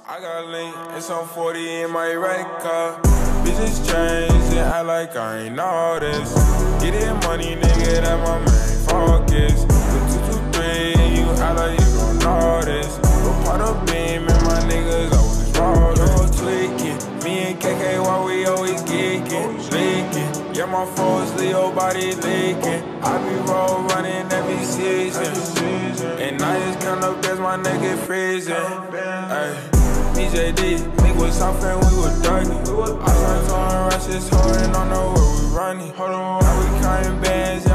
I got link and some 40 in my red car. Bitches change and act like I ain't know this. Get it money, nigga, that my main focus. The 223 and you act like you gon' know this. But part of beam and my niggas always rollin'. Tweaking, me and KK, why we always geeking, leaking. Yeah, my foes, Leo body leaking. I be roll running every season. And I just count up, there's my nigga freezing. Ay. BJD, nigga was soft and we were dirty. I started throwing rushes, holding on the where we running. Hold on, now we counting bands.